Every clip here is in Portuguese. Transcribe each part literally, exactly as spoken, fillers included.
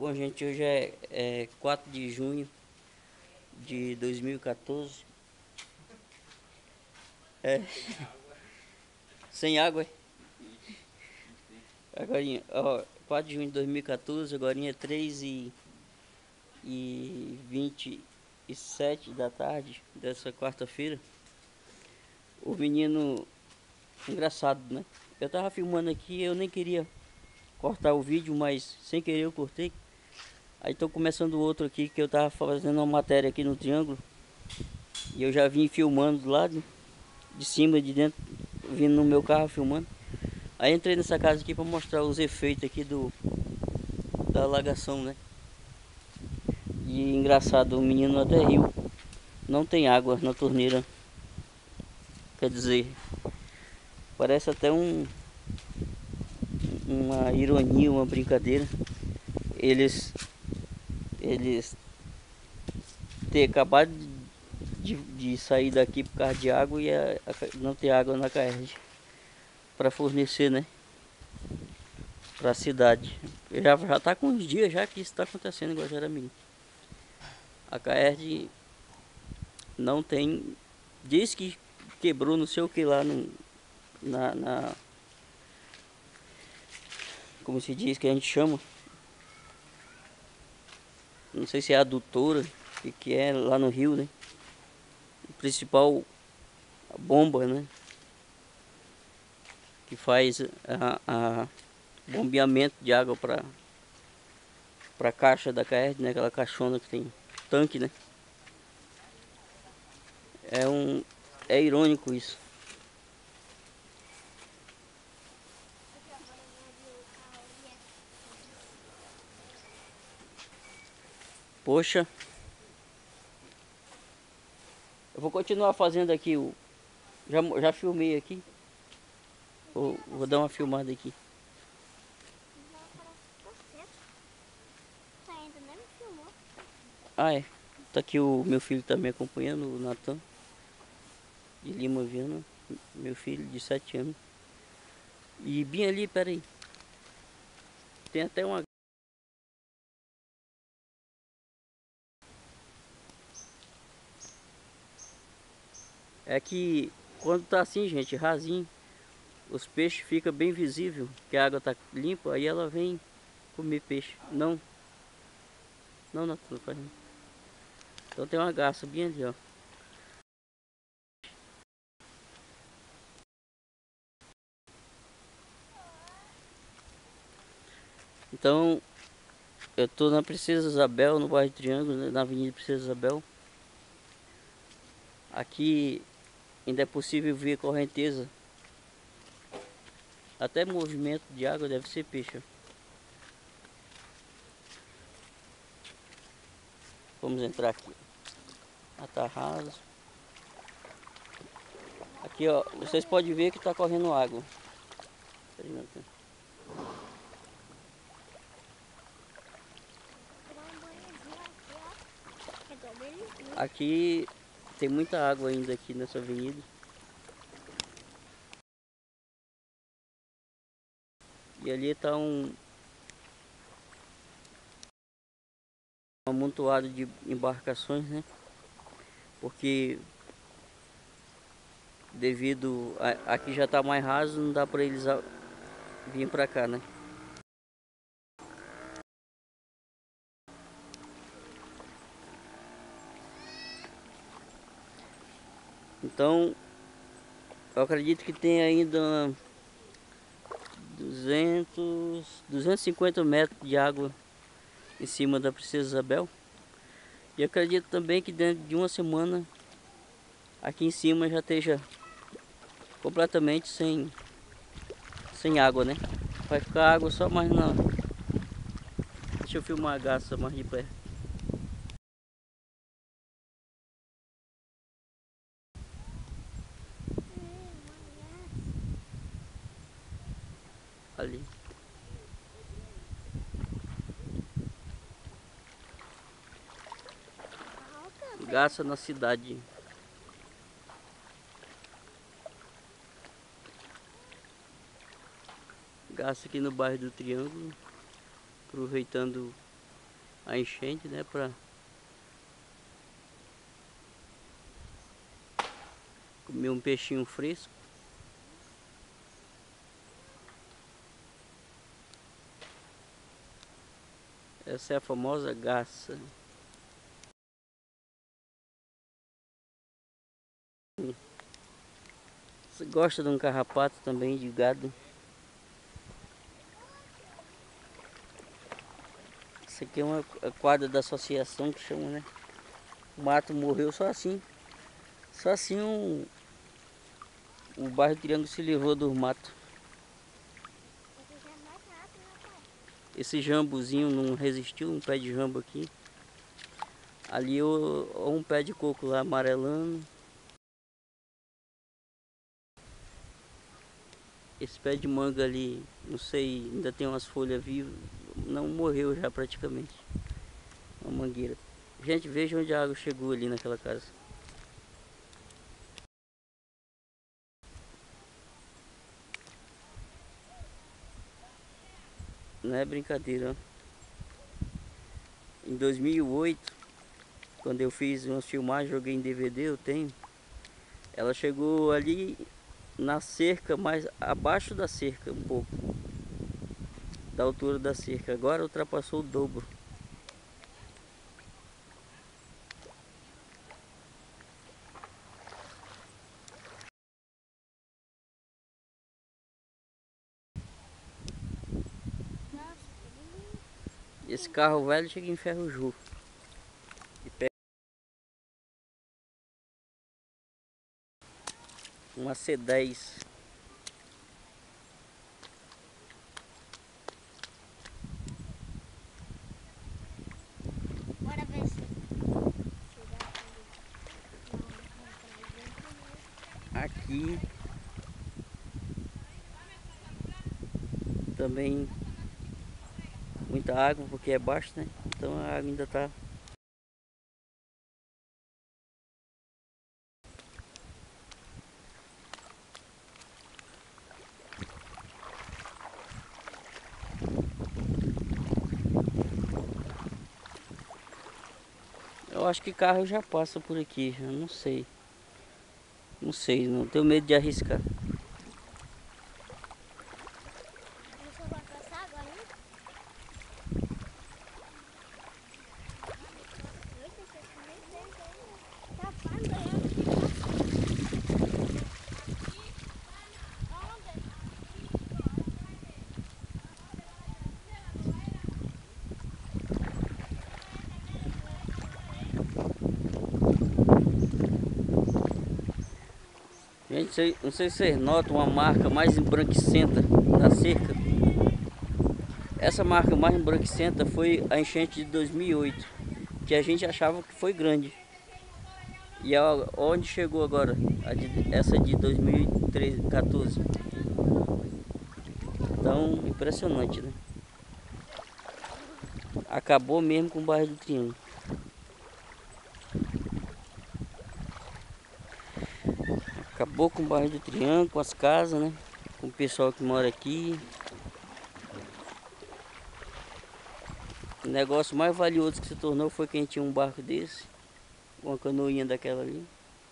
Bom, gente, hoje é, é quatro de junho de dois mil e quatorze. É, sem água, é? Agorinha, ó, quatro de junho de dois mil e quatorze, agora é três e, e vinte e sete da tarde dessa quarta-feira. O menino, engraçado, né? Eu tava filmando aqui, eu nem queria cortar o vídeo, mas sem querer eu cortei. Aí tô começando outro aqui que eu tava fazendo uma matéria aqui no Triângulo. E eu já vim filmando do lado, de cima, de dentro, vindo no meu carro filmando. Aí entrei nessa casa aqui para mostrar os efeitos aqui do da alagação, né? E engraçado, o menino até riu. Não tem água na torneira. Quer dizer, parece até um uma ironia, uma brincadeira. Eles eles ter acabado de, de sair daqui por causa de água e a, a, não ter água na Caerd para fornecer, né? Para a cidade. Já já tá com uns dias já que isso está acontecendo igual já era menino. A Caerd não tem, diz que quebrou não sei o que lá no, na, na como se diz que a gente chama, não sei se é adutora, o que, que é lá no rio, né? O principal bomba, né? Que faz a, a bombeamento de água para para caixa da Caerd, né? Aquela caixona que tem tanque, né? É um é irônico isso. Poxa, eu vou continuar fazendo aqui o já já filmei aqui. Vou, vou dar uma filmada aqui. Ah, é. Tá aqui o meu filho tá me acompanhando, o Natan de Lima Viana, meu filho de sete anos. E bem ali, peraí, tem até uma. É que quando tá assim, gente, rasinho, os peixes ficam bem visível, que a água tá limpa, aí ela vem comer peixe. Não, não, Natan, não faz não. Então tem uma garça bem ali, ó. Então, eu tô na Princesa Isabel, no bairro Triângulo, né, na Avenida Princesa Isabel. Aqui ainda é possível ver correnteza. Até movimento de água deve ser peixe. Vamos entrar aqui. Ah, tá raso. Aqui, ó, vocês podem ver que tá correndo água. Aqui tem muita água ainda aqui nessa avenida. E ali tá um, um amontoado de embarcações, né? Porque devido a, aqui já tá mais raso, não dá para eles a, vir para cá, né? Então, eu acredito que tem ainda duzentos, duzentos e cinquenta metros de água em cima da Princesa Isabel. E acredito também que dentro de uma semana aqui em cima já esteja completamente sem, sem água, né? Vai ficar água só mais na. Deixa eu filmar a garça mais de perto. Ali. Garça na cidade. Garça aqui no bairro do Triângulo. Aproveitando a enchente, né, para comer um peixinho fresco. Essa é a famosa garça. Você gosta de um carrapato também, de gado? Isso aqui é uma quadra da associação que chama, né? O mato morreu só assim. Só assim um, o bairro Triângulo se livrou do mato. Esse jambuzinho não resistiu, um pé de jambo aqui. Ali um pé de coco lá amarelando. Esse pé de manga ali, não sei, ainda tem umas folhas vivas. Não morreu já praticamente. Uma mangueira. Gente, veja onde a água chegou ali naquela casa. Não é brincadeira, ó. Em dois mil e oito, quando eu fiz umas filmagens, joguei em D V D, eu tenho. Ela chegou ali na cerca, mais abaixo da cerca um pouco. Da altura da cerca. Agora ultrapassou o dobro. Esse carro velho chega em Ferro e pega uma C dez. Bora ver se Aqui também muita água porque é baixo, né? Então a água ainda tá. Eu acho que carro já passa por aqui, eu não sei. Não sei, não tenho medo de arriscar. você vai passar agora, hein? Tá falando. Gente, sei- não sei se vocês notam uma marca mais embranquecenta da cerca. Essa marca mais embranquecenta foi a enchente de dois mil e oito, que a gente achava que foi grande. E a- onde chegou agora? A de- essa de dois mil e quatorze. Então, impressionante, né? Acabou mesmo com o bairro do Triângulo. Acabou com o bairro do Triângulo, com as casas, né? Com o pessoal que mora aqui. O negócio mais valioso que se tornou foi quem tinha um barco desse. Uma canoinha daquela ali.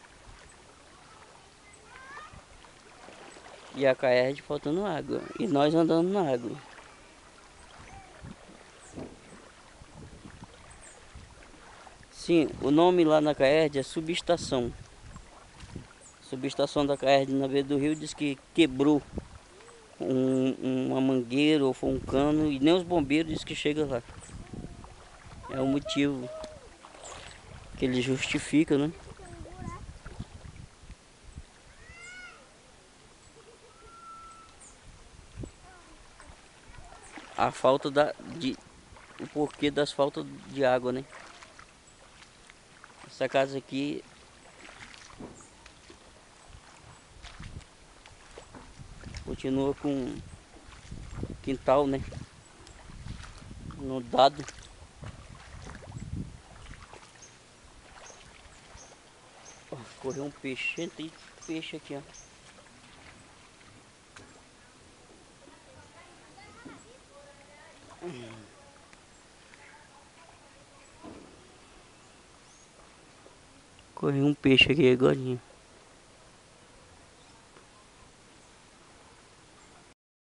E a Caerd faltando água. E nós andando na água. Sim, o nome lá na Caerd é subestação. Subestação da Caerd na beira do rio diz que quebrou um, uma mangueira ou foi um cano. E nem os bombeiros diz que chega lá. É o motivo que ele justifica, né? A falta da, de, o porquê das faltas de água, né? Essa casa aqui continua com quintal, né? No dado. Ó, correu um peixe, tem peixe aqui, ó. Correu um peixe aqui agora.